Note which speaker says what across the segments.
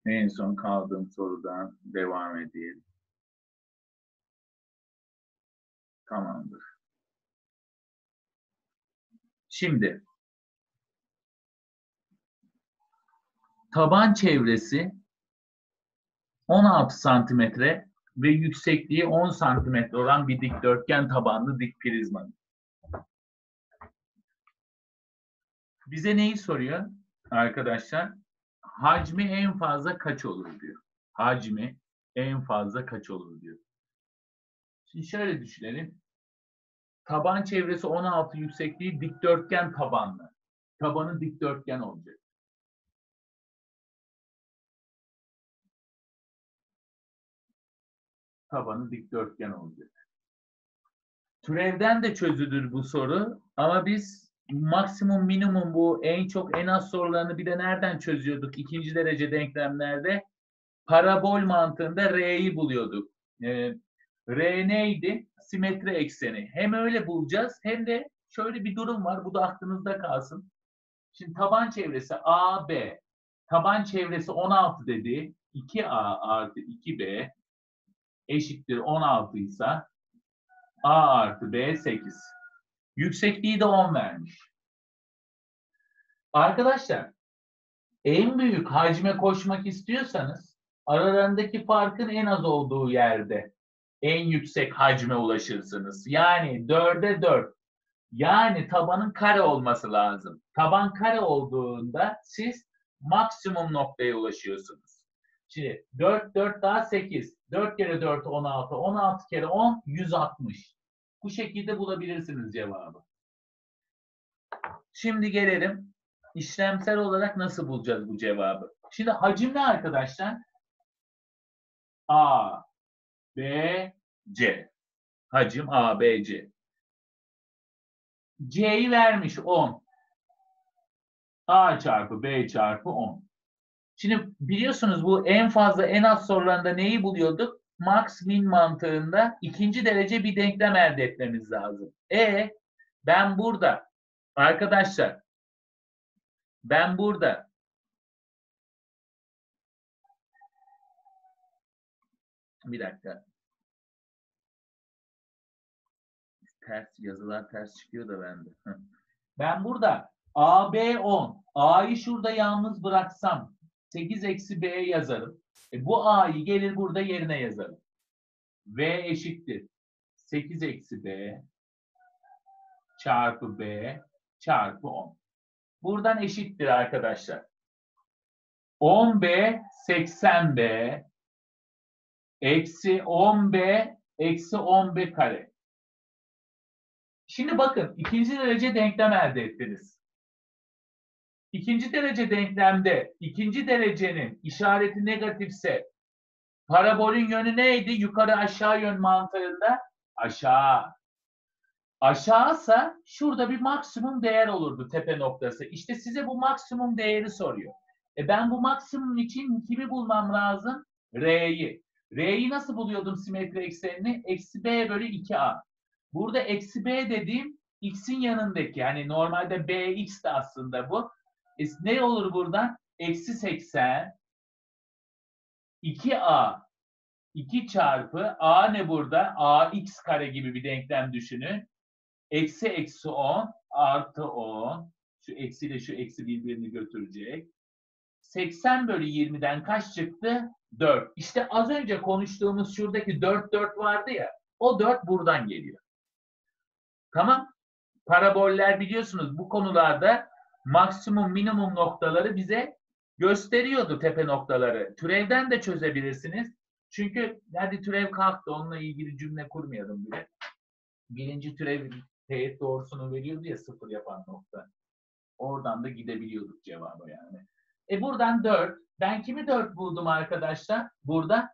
Speaker 1: En son kaldığım sorudan devam edelim. Tamamdır. Şimdi taban çevresi 16 santimetre ve yüksekliği 10 santimetre olan bir dikdörtgen tabanlı dik prizma. Bize neyi soruyor arkadaşlar? Hacmi en fazla kaç olur diyor. Hacmi en fazla kaç olur diyor. Şimdi şöyle düşünelim. Taban çevresi 16, yüksekliği dikdörtgen tabanlı. Tabanı dikdörtgen olacak. Tabanı dikdörtgen olacak. Türevden de çözülür bu soru ama biz maksimum minimum bu en çok en az sorularını bir de nereden çözüyorduk? İkinci derece denklemlerde parabol mantığında R'yi buluyorduk. R neydi? Simetri ekseni. Hem öyle bulacağız hem de şöyle bir durum var. Bu da aklınızda kalsın. Şimdi taban çevresi AB, taban çevresi 16 dedi. 2A artı 2B eşittir 16 ise A artı B 8. Yüksekliği de 10 vermiş. Arkadaşlar en büyük hacme koşmak istiyorsanız aralarındaki farkın en az olduğu yerde en yüksek hacme ulaşırsınız. Yani 4'e 4. Yani tabanın kare olması lazım. Taban kare olduğunda siz maksimum noktaya ulaşıyorsunuz. Şimdi 4, 4 daha 8. 4 kere 4 16. 16 kere 10 160. Bu şekilde bulabilirsiniz cevabı. Şimdi gelelim işlemsel olarak nasıl bulacağız bu cevabı? Şimdi hacim ne arkadaşlar? A, B, C. Hacim A, B, C. C'yi vermiş 10. A çarpı B çarpı 10. Şimdi biliyorsunuz bu en fazla en az sorularında neyi buluyorduk? Max min mantığında ikinci derece bir denklem elde etmemiz lazım. Ben burada arkadaşlar bir dakika. Yazılar ters çıkıyor da bende. Ben burada AB 10. A'yı şurada yalnız bıraksam 8 eksi B yazarım. Bu A'yı gelir burada yerine yazarım. V eşittir 8 eksi B çarpı B çarpı 10. Buradan eşittir arkadaşlar. 10B 80B eksi 10B eksi 10B kare. Şimdi bakın ikinci derece denklem elde ettiniz. İkinci derece denklemde ikinci derecenin işareti negatifse parabolün yönü neydi? Yukarı aşağı yön mantığında aşağı. Aşağısa şurada bir maksimum değer olurdu tepe noktası. İşte size bu maksimum değeri soruyor. Ben bu maksimum için kimi bulmam lazım? R'yi. R'yi nasıl buluyordum simetri eksenini? Eksi B bölü 2A. Burada eksi B dediğim x'in yanındaki. Yani normalde bx de aslında bu. Ne olur buradan? Eksi 80 2A 2 çarpı A ne burada? AX kare gibi bir denklem düşünün. Eksi eksi 10 artı 10. Şu eksiyle şu eksi birbirini götürecek. 80 bölü 20'den kaç çıktı? 4. İşte az önce konuştuğumuz şuradaki 4 4 vardı ya. O 4 buradan geliyor. Tamam. Paraboller biliyorsunuz bu konularda maksimum minimum noktaları bize gösteriyordu tepe noktaları. Türevden de çözebilirsiniz. Çünkü hadi türev kalktı onunla ilgili cümle kurmayalım bile. Birinci türev teğet doğrusunu veriyordu ya sıfır yapan nokta. Oradan da gidebiliyorduk cevaba yani. Buradan 4. Ben kimi 4 buldum arkadaşlar? Burada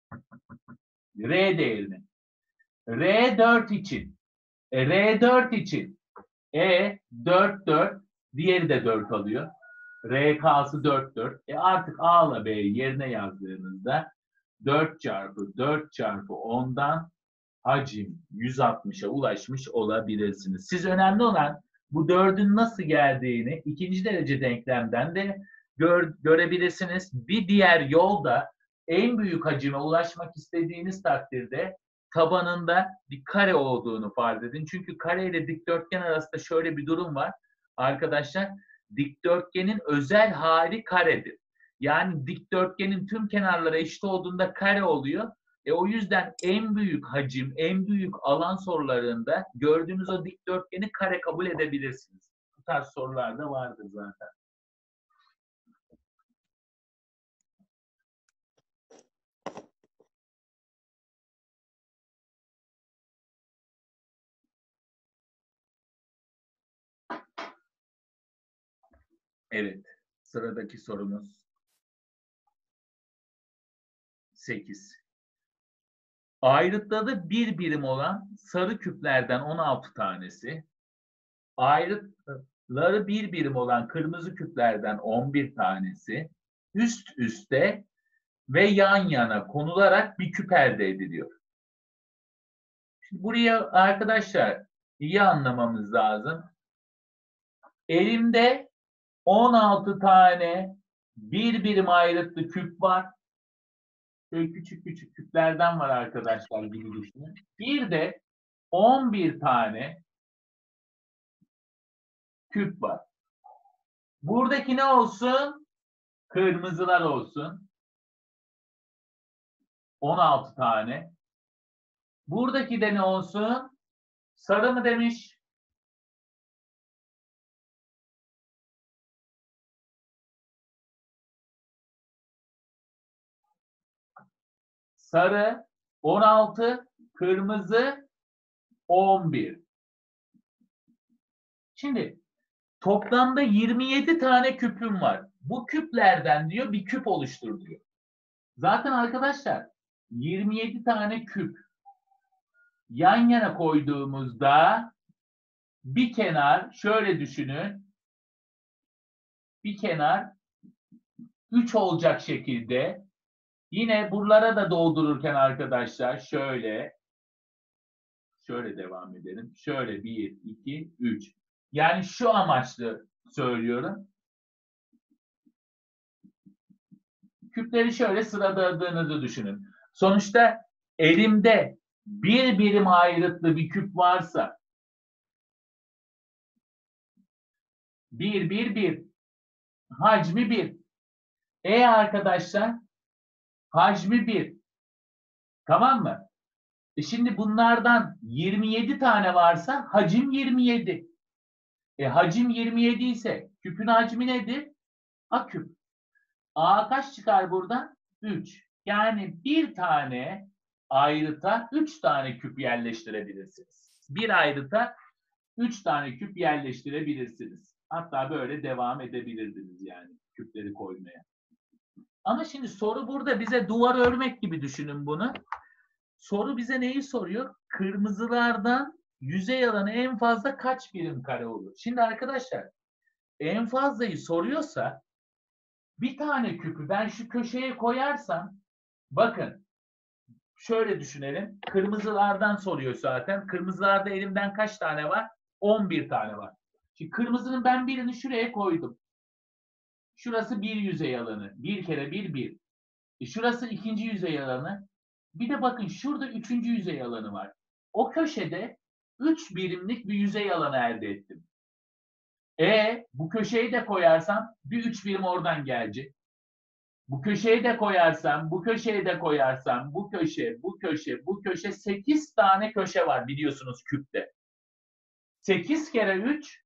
Speaker 1: R değerini. R4 için. R4 için. 4 4. Diğeri de 4 alıyor. RK'sı 4 4. Artık A ile B'yi yerine yazdığınızda 4 çarpı 4 çarpı 10'dan hacim 160'a ulaşmış olabilirsiniz. Siz önemli olan bu 4'ün nasıl geldiğini ikinci derece denklemden de görebilirsiniz. Bir diğer yolda en büyük hacime ulaşmak istediğiniz takdirde tabanında bir kare olduğunu farz edin. Çünkü kare ile dikdörtgen arasında şöyle bir durum var. Arkadaşlar, dikdörtgenin özel hali karedir. Yani dikdörtgenin tüm kenarları eşit olduğunda kare oluyor. O yüzden en büyük hacim, en büyük alan sorularında gördüğünüz o dikdörtgeni kare kabul edebilirsiniz. Bu tarz sorular da vardır zaten. Evet, sıradaki sorumuz 8. Ayrıtları bir birim olan sarı küplerden 16 tanesi, ayrıtları bir birim olan kırmızı küplerden 11 tanesi üst üste ve yan yana konularak bir küp elde ediliyor. Şimdi buraya arkadaşlar iyi anlamamız lazım. Elimde 16 tane bir birim ayrıtlı küp var. Böyle küçük küçük küplerden var arkadaşlar gibi düşünün. Bir de 11 tane küp var. Buradaki ne olsun? Kırmızılar olsun. 16 tane. Buradaki de ne olsun? Sarı mı demiş? Sarı 16, kırmızı 11. Şimdi toplamda 27 tane küpüm var. Bu küplerden diyor bir küp oluştur diyor. Zaten arkadaşlar 27 tane küp yan yana koyduğumuzda bir kenar şöyle düşünün. Bir kenar 3 olacak şekilde yine buralara da doldururken arkadaşlar şöyle devam edelim. Şöyle 1, 2, 3. Yani şu amaçlı söylüyorum. Küpleri şöyle sıraladığınızı düşünün. Sonuçta elimde bir birim ayrıtlı bir küp varsa 1, 1, 1. Hacmi 1. Arkadaşlar hacmi 1. Tamam mı? Şimdi bunlardan 27 tane varsa hacim 27. Hacim 27 ise küpün hacmi nedir? A küp. A kaç çıkar buradan? 3. Yani bir tane ayrıta 3 tane küp yerleştirebilirsiniz. Bir ayrıta 3 tane küp yerleştirebilirsiniz. Hatta böyle devam edebilirdiniz yani küpleri koymaya. Ama şimdi soru burada bize duvar örmek gibi düşünün bunu. Soru bize neyi soruyor? Kırmızılardan yüzey alanı en fazla kaç birim kare olur? Şimdi arkadaşlar en fazlayı soruyorsa bir tane küpü ben şu köşeye koyarsam bakın şöyle düşünelim. Kırmızılardan soruyor zaten. Kırmızılarda elimden kaç tane var? 11 tane var. Şimdi kırmızının ben birini şuraya koydum. Şurası bir yüzey alanı. Bir kere bir, bir. Şurası ikinci yüzey alanı. Bir de bakın şurada üçüncü yüzey alanı var. O köşede 3 birimlik bir yüzey alanı elde ettim. Bu köşeyi de koyarsam bir 3 birim oradan gelecek. Bu köşeyi de koyarsam, bu köşeyi de koyarsam, bu köşe, bu köşe, bu köşe 8 tane köşe var biliyorsunuz küpte. 8 kere 3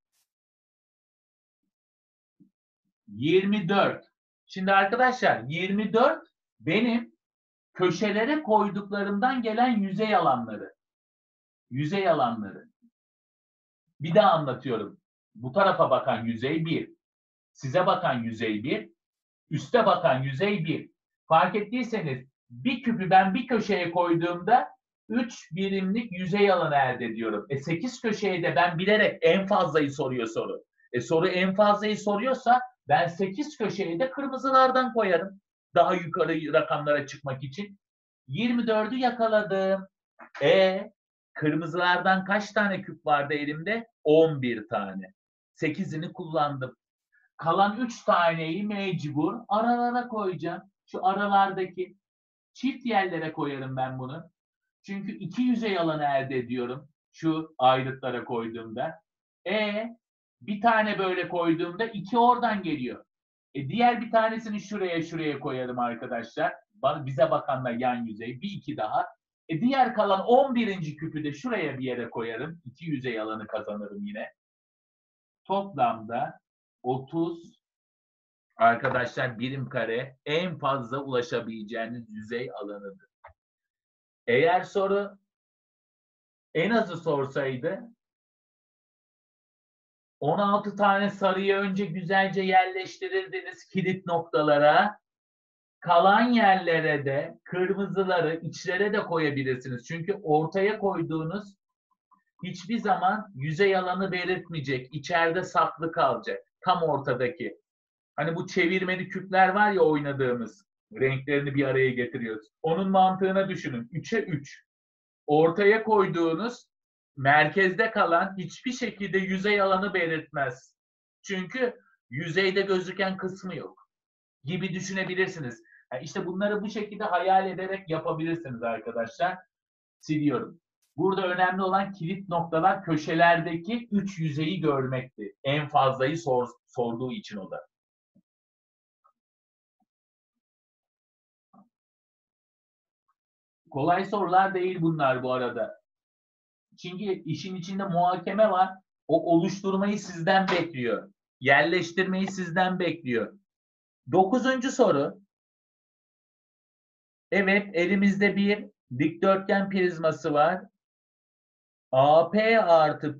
Speaker 1: 24. Şimdi arkadaşlar 24 benim köşelere koyduklarımdan gelen yüzey alanları. Yüzey alanları. Bir daha anlatıyorum. Bu tarafa bakan yüzey 1. Size bakan yüzey 1. Üste bakan yüzey 1. Fark ettiyseniz bir küpü ben bir köşeye koyduğumda 3 birimlik yüzey alanı elde ediyorum. 8 köşeye de ben bilerek en fazlayı soruyor soru. Soru en fazlayı soruyorsa ben 8 köşeye de kırmızılardan koyarım. Daha yukarı rakamlara çıkmak için. 24'ü yakaladım. Kırmızılardan kaç tane küp vardı elimde? 11 tane. 8'ini kullandım. Kalan 3 taneyi mecbur aralara koyacağım. Şu aralardaki çift yerlere koyarım ben bunu. Çünkü 2 yüzey alanı elde ediyorum. Şu ayrıtlara koyduğumda. Bir tane böyle koyduğumda 2 oradan geliyor. Diğer bir tanesini şuraya koyarım arkadaşlar. Bize bakanla yan yüzey. Bir iki daha. Diğer kalan 11. küpü de şuraya bir yere koyarım. 2 yüzey alanı kazanırım yine. Toplamda 30 arkadaşlar birim kare en fazla ulaşabileceğiniz yüzey alanıdır. Eğer soru en azı sorsaydı 16 tane sarıyı önce güzelce yerleştirirdiniz kilit noktalara. Kalan yerlere de kırmızıları içlere de koyabilirsiniz. Çünkü ortaya koyduğunuz hiçbir zaman yüzey alanı belirtmeyecek. İçeride saklı kalacak. Tam ortadaki. Hani bu çevirmeli küpler var ya oynadığımız. Renklerini bir araya getiriyoruz. Onun mantığına düşünün. 3'e 3. Ortaya koyduğunuz merkezde kalan hiçbir şekilde yüzey alanı belirtmez. Çünkü yüzeyde gözüken kısmı yok gibi düşünebilirsiniz. Yani işte bunları bu şekilde hayal ederek yapabilirsiniz arkadaşlar. Siliyorum. Burada önemli olan kilit noktalar köşelerdeki 3 yüzeyi görmekti. En fazlayı sorduğu için o da. Kolay sorular değil bunlar bu arada. Çünkü işin içinde muhakeme var. O oluşturmayı sizden bekliyor. Yerleştirmeyi sizden bekliyor. 9. soru. Evet, elimizde bir dikdörtgen prizması var. AP artı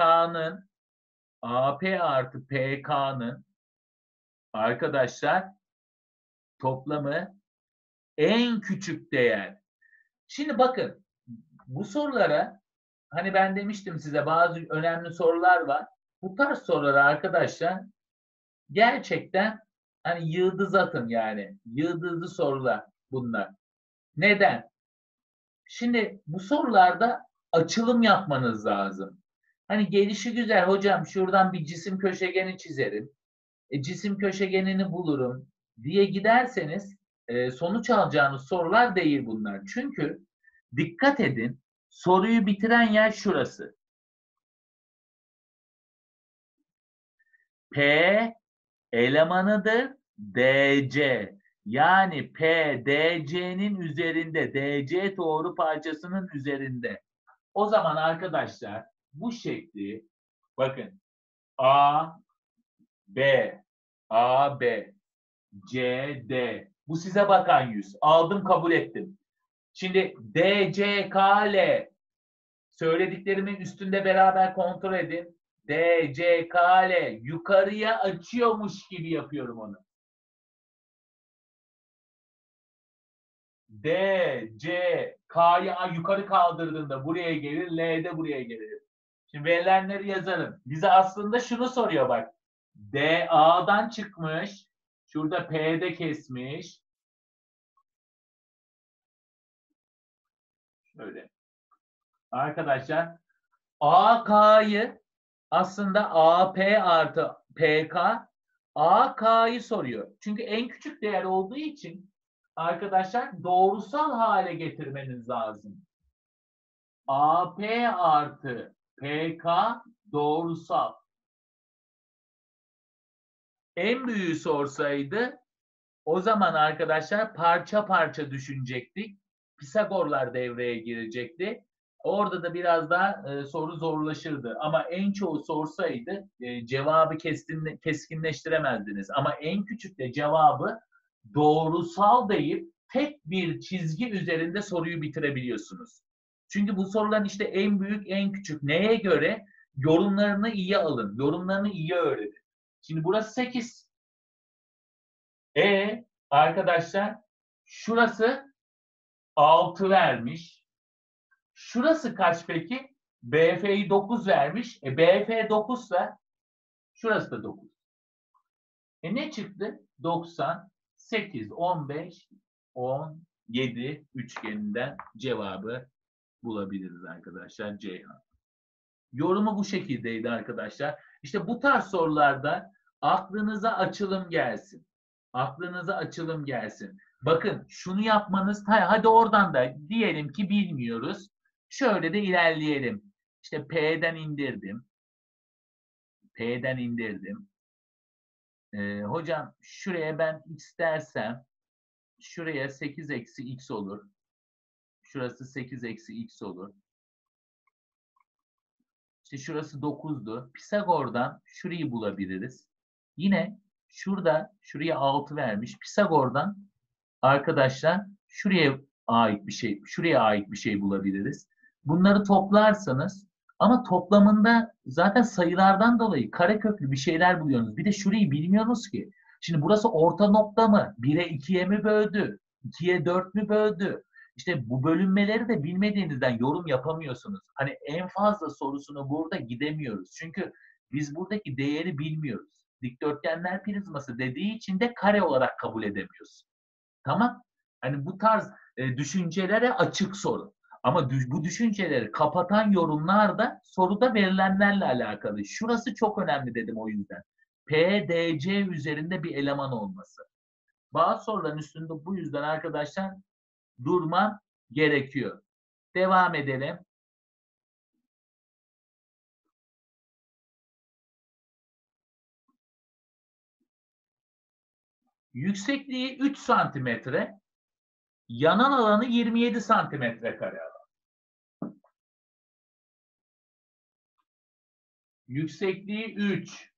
Speaker 1: PK'nın arkadaşlar toplamı en küçük değer. Şimdi bakın bu sorulara hani ben demiştim size bazı önemli sorular var. Bu tarz sorulara arkadaşlar gerçekten hani yıldız atın yani. Yıldızlı sorular bunlar. Neden? Şimdi bu sorularda açılım yapmanız lazım. Hani gelişi güzel hocam şuradan bir cisim köşegeni çizerim. Cisim köşegenini bulurum diye giderseniz sonuç alacağınız sorular değil bunlar. Çünkü dikkat edin soruyu bitiren yer şurası. P elemanıdır DC. Yani P DC'nin üzerinde, DC doğru parçasının üzerinde. O zaman arkadaşlar bu şekli bakın A, B, A, B, C, D. Bu size bakan yüz. Aldım kabul ettim. Şimdi D, C, K, L. Söylediklerimin üstünde beraber kontrol edin. D, C, K, L. Yukarıya açıyormuş gibi yapıyorum onu. D, C, K'yı yukarı kaldırdığında buraya gelir. L de buraya gelir. Şimdi verilenleri yazarım. Bize aslında şunu soruyor bak. D A'dan çıkmış. Şurada P'de kesmiş. Şöyle. Arkadaşlar AK'yı aslında AP artı PK AK'yı soruyor. Çünkü en küçük değer olduğu için arkadaşlar doğrusal hale getirmeniz lazım. AP artı PK doğrusal. En büyüğü sorsaydı o zaman arkadaşlar parça parça düşünecektik. Pisagorlar devreye girecekti. Orada da biraz daha soru zorlaşırdı. Ama en çoğu sorsaydı cevabı keskinleştiremezdiniz. Ama en küçük de cevabı doğrusal deyip tek bir çizgi üzerinde soruyu bitirebiliyorsunuz. Çünkü bu soruların işte en büyük, en küçük neye göre yorumlarını iyi alın, yorumlarını iyi öğrenin. Şimdi burası 8. Arkadaşlar şurası 6 vermiş. Şurası kaç peki? BF'yi 9 vermiş. BF 9 ise şurası da 9. Ne çıktı? 90, 8, 15, 17 üçgeninden cevabı bulabiliriz arkadaşlar Ceyhan. Yorumu bu şekildeydi arkadaşlar. İşte bu tarz sorularda Aklınıza açılım gelsin. Aklınıza açılım gelsin. Bakın şunu yapmanız, hadi oradan da diyelim ki bilmiyoruz. Şöyle de ilerleyelim. İşte P'den indirdim. P'den indirdim. Hocam şuraya ben x dersem şuraya 8 eksi x olur. Şurası 8 eksi x olur. İşte şurası 9'du. Pisagor'dan şurayı bulabiliriz. Yine şuraya 6 vermiş. Pisagor'dan arkadaşlar şuraya ait bir şey bulabiliriz. Bunları toplarsanız ama toplamında zaten sayılardan dolayı kareköklü bir şeyler buluyorsunuz. Bir de şurayı bilmiyorsunuz ki. Şimdi burası orta nokta mı? 1'e 2'ye mi böldü? 2'ye 4 mü böldü? İşte bu bölünmeleri de bilmediğinizden yorum yapamıyorsunuz. Hani en fazla sorusunu burada gidemiyoruz. Çünkü biz buradaki değeri bilmiyoruz. Dikdörtgenler prizması dediği için de kare olarak kabul edemiyoruz. Tamam? Hani bu tarz düşüncelere açık soru. Ama bu düşünceleri kapatan yorumlar da soruda verilenlerle alakalı. Şurası çok önemli dedim o yüzden. PDC üzerinde bir eleman olması. Bazı soruların üstünde bu yüzden arkadaşlar durma gerekiyor. Devam edelim. Yüksekliği 3 santimetre, yanan alanı 27 santimetre kare alan. Yüksekliği 3.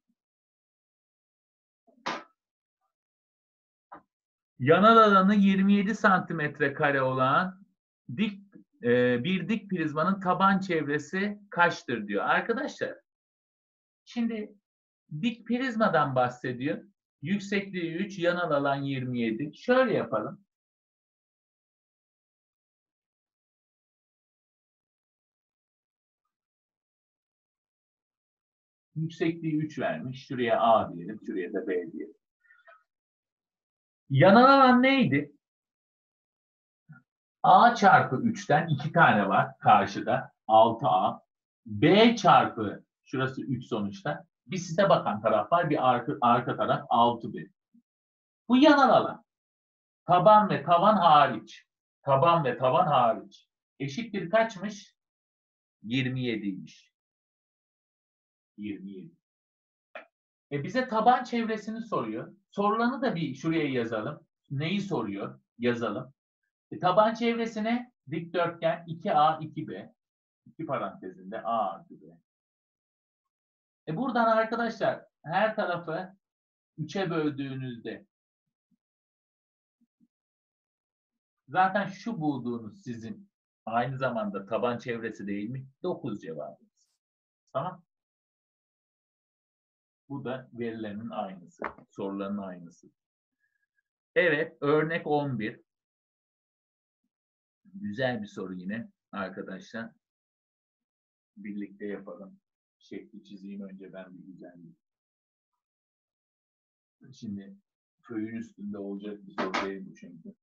Speaker 1: Yanal alanı 27 santimetre kare olan bir dik prizmanın taban çevresi kaçtır diyor. Arkadaşlar şimdi dik prizmadan bahsediyor. Yüksekliği 3, yanal alan 27. Şöyle yapalım. Yüksekliği 3 vermiş. Şuraya A diyelim, şuraya da B diyelim. Yanal alan neydi? A çarpı 3'ten 2 tane var karşıda. 6A. B çarpı şurası 3 sonuçta. Bir size bakan taraf var. Bir arka taraf 6B. Bu yanal alan. Taban ve tavan hariç. Taban ve tavan hariç. Eşittir kaçmış? 27'ymiş. 27. Bize taban çevresini soruyor. Sorulanı da bir şuraya yazalım. Neyi soruyor? Yazalım. Taban çevresine dikdörtgen 2A, 2B. 2 parantezinde A artı B. Buradan arkadaşlar her tarafı 3'e böldüğünüzde zaten şu bulduğunuz sizin aynı zamanda taban çevresi değil mi? 9 cevabınız. Tamam. Bu da verilerin aynısı. Soruların aynısı. Evet, örnek 11. Güzel bir soru yine arkadaşlar. Birlikte yapalım. Şekli çizeyim önce ben bir güzellik. Şimdi köyün üstünde olacak bir soru değil bu çünkü.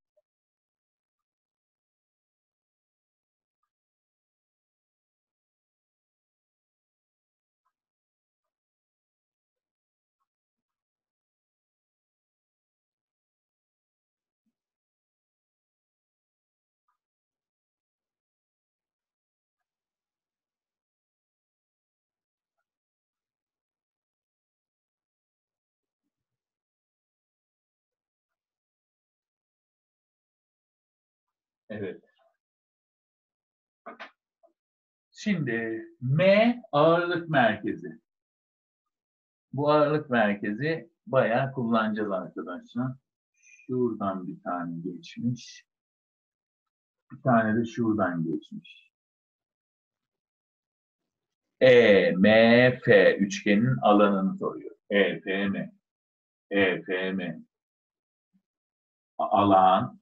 Speaker 1: Evet. Şimdi M ağırlık merkezi. Bu ağırlık merkezi bayağı kullanacağız arkadaşlar. Şuradan bir tane geçmiş. Bir tane de şuradan geçmiş. EMF üçgenin alanını soruyor. EFM. EFM. Alan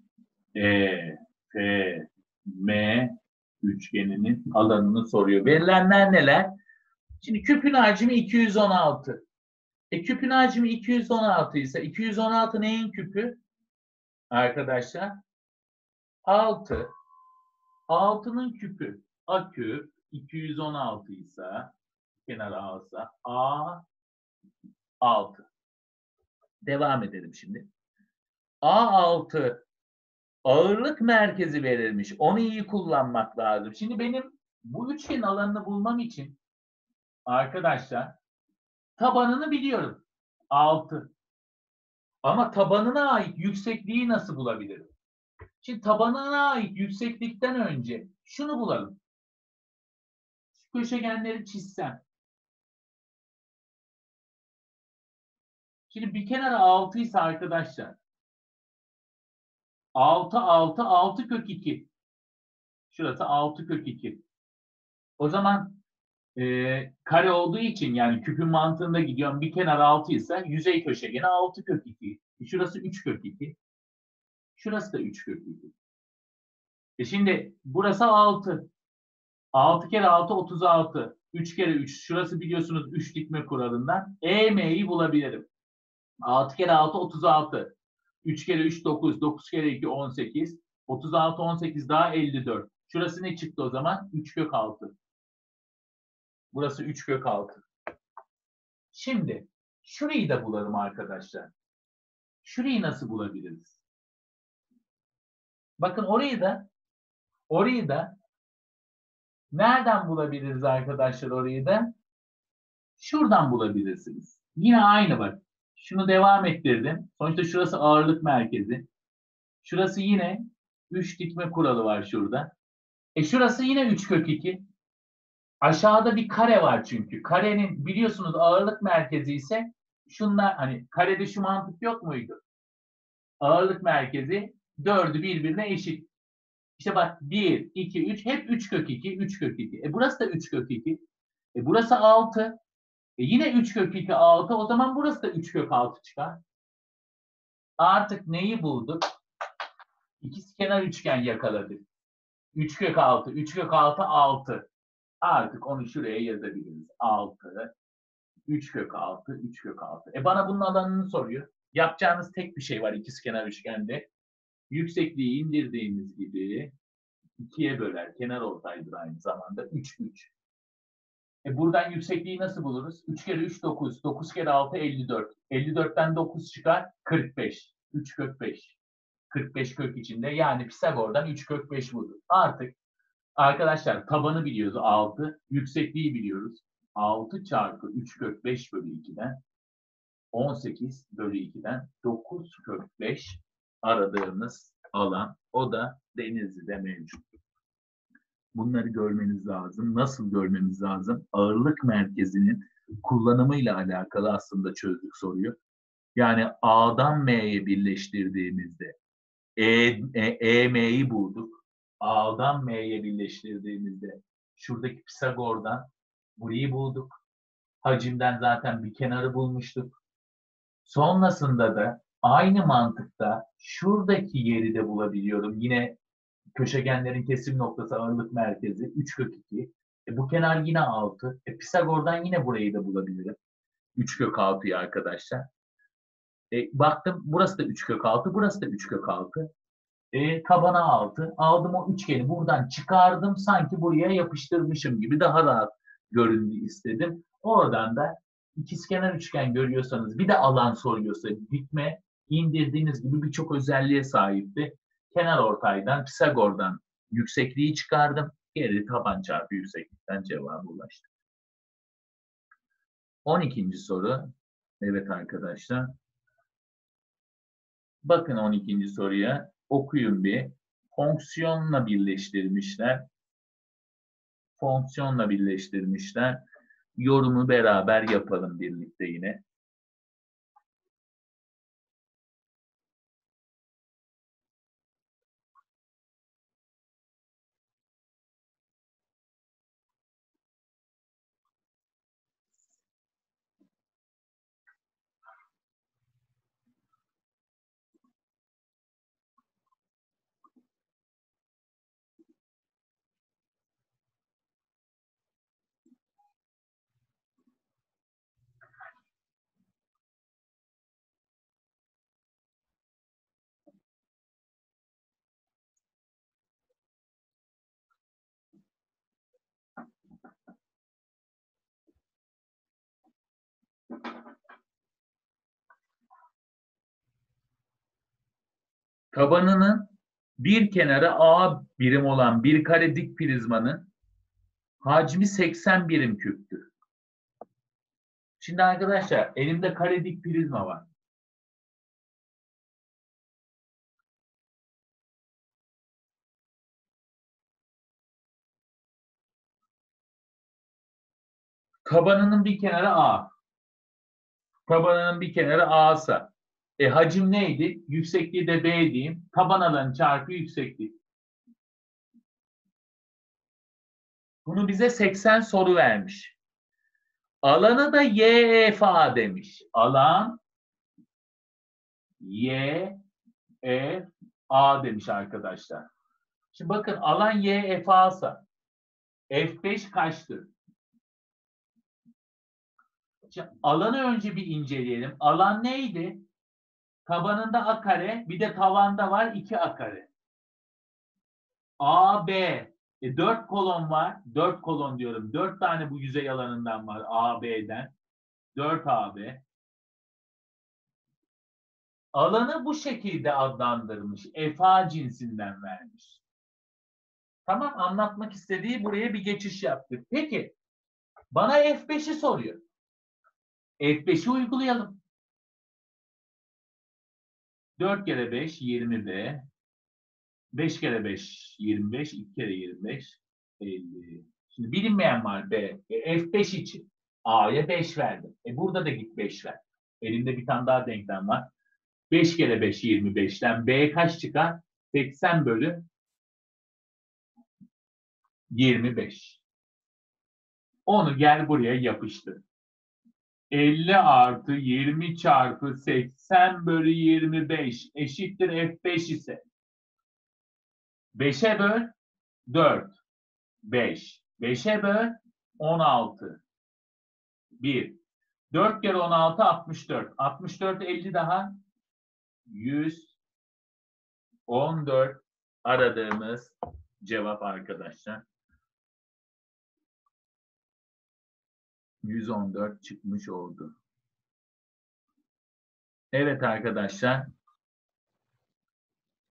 Speaker 1: EFM üçgeninin alanını soruyor. Verilenler neler? Şimdi küpün hacmi 216. Küpün hacmi 216 ise 216 neyin küpü? Arkadaşlar 6. 6'nın küpü A küp 216 ise kenara alsa A 6. Devam edelim şimdi. A6 ağırlık merkezi verilmiş. Onu iyi kullanmak lazım. Şimdi benim bu üçgenin alanını bulmam için arkadaşlar tabanını biliyorum. 6. Ama tabanına ait yüksekliği nasıl bulabilirim? Şimdi tabanına ait yükseklikten önce şunu bulalım. Şu köşegenleri çizsem. Şimdi bir kenara 6 ise arkadaşlar 6, 6, 6 kök 2. Şurası 6 kök 2. O zaman kare olduğu için yani küpün mantığında gidiyorum. Bir kenar 6 ise yüzey köşegeni 6 kök 2. Şurası 3 kök 2. Şurası da 3 kök 2. Şimdi burası 6. 6 kere 6 36. 3 kere 3. Şurası biliyorsunuz 3 dikme kuralından. EM'yi bulabilirim. 6 kere 6 36. 3 kere 3 9. 9 kere 2 18. 36 18 daha 54. Şurası ne çıktı o zaman? 3 kök 6. Burası 3 kök 6. Şimdi şurayı da bulalım arkadaşlar. Şurayı nasıl bulabiliriz? Bakın orayı da nereden bulabiliriz arkadaşlar orayı da? Şuradan bulabilirsiniz. Yine aynı bak. Şunu devam ettirdim. Sonuçta şurası ağırlık merkezi. Şurası yine 3 dikme kuralı var şurada. Şurası yine 3 kök 2. Aşağıda bir kare var çünkü. Karenin biliyorsunuz ağırlık merkezi ise şunlar hani karede şu mantık yok muydu? Ağırlık merkezi 4'ü birbirine eşit. İşte bak 1, 2, 3 hep 3 kök 2, 3 kök 2. Burası da 3 kök 2. Burası 6. Yine 3 kök 2, 6. O zaman burası da 3 kök 6 çıkar. Artık neyi bulduk? İkizkenar üçgen yakaladık. 3 kök 6, 3 kök 6, 6. Artık onu şuraya yazabiliriz. 6, 3 kök 6, 3 kök 6. Bana bunun alanını soruyor. Yapacağınız tek bir şey var ikizkenar üçgende. Yüksekliği indirdiğimiz gibi 2'ye böler. Kenar ortaydır aynı zamanda. 3, 3. Buradan yüksekliği nasıl buluruz? 3 kere 3 9. 9 kere 6 54. 54'ten 9 çıkar 45. 3 kök 5. 45 kök içinde. Yani Pisagor'dan 3 kök 5 budur. Artık arkadaşlar tabanı biliyoruz 6. Yüksekliği biliyoruz. 6 çarpı 3 kök 5 bölü 2'den 18 bölü 2'den 9 kök 5 aradığımız alan. O da Denizli'de mevcut. Bunları görmeniz lazım. Nasıl görmemiz lazım? Ağırlık merkezinin kullanımıyla alakalı aslında çözdük soruyu. Yani A'dan M'ye birleştirdiğimizde EM'yi bulduk. A'dan M'ye birleştirdiğimizde şuradaki Pisagor'dan burayı bulduk. Hacimden zaten bir kenarı bulmuştuk. Sonrasında da aynı mantıkta şuradaki yeri de bulabiliyorum. Yine köşegenlerin kesim noktası ağırlık merkezi 3 kök 2. Bu kenar yine 6. Pisagor'dan yine burayı da bulabilirim. 3 kök 6'yı arkadaşlar. Baktım burası da 3 kök 6, burası da 3 kök 6. Tabana 6. Aldım o üçgeni buradan çıkardım. Sanki buraya yapıştırmışım gibi daha rahat göründü istedim. Oradan da ikizkenar üçgen görüyorsanız bir de alan soruyorsa dikme indirdiğiniz gibi birçok özelliğe sahipti. Kenar ortaydan Pisagor'dan yüksekliği çıkardım. Geri taban çarpı yükseklikten cevaba ulaştım. 12. soru. Evet arkadaşlar. Bakın 12. soruya. Okuyun bir. Fonksiyonla birleştirmişler. Fonksiyonla birleştirmişler. Yorumu beraber yapalım birlikte yine. tabanının bir kenarı A birim olan bir kare dik prizmanın hacmi 80 birim küptür. Şimdi arkadaşlar elimde kare dik prizma var. Tabanının bir kenarı A. Tabanının bir kenarı A'sa. Hacim neydi? Yüksekliği de B diyeyim. Taban alanı çarpı yükseklik. Bunu bize 80 soru vermiş. Alanı da YFA demiş. Alan YFA demiş arkadaşlar. Şimdi bakın alan YFA'sa F5 kaçtır? Şimdi alanı önce bir inceleyelim. Alan neydi? Tabanında A kare, bir de tavanda var 2A kare. AB. 4 kolon var. 4 kolon diyorum. 4 tane bu yüzey alanından var AB'den. 4AB. Alanı bu şekilde adlandırmış. FA cinsinden vermiş. Tamam, anlatmak istediği buraya bir geçiş yaptık. Peki bana F5'i soruyor. F5'i uygulayalım. 4 kere 5 20B. 5 kere 5 25. 2 kere 25 50. Şimdi bilinmeyen var B. F5 için A'ya 5 verdim. Burada da git 5 ver. Elimde bir tane daha denklem var. 5 kere 5 25'ten B kaç çıkar? 80 bölü 25. Onu gel buraya yapıştır. 50 artı 20 çarpı 80 bölü 25 eşittir F5 ise 5'e böl 4, 5. 5'e böl 16, 1. 4 kere 16 64. 64 50 daha 114 aradığımız cevap arkadaşlar. 114 çıkmış oldu. Evet arkadaşlar.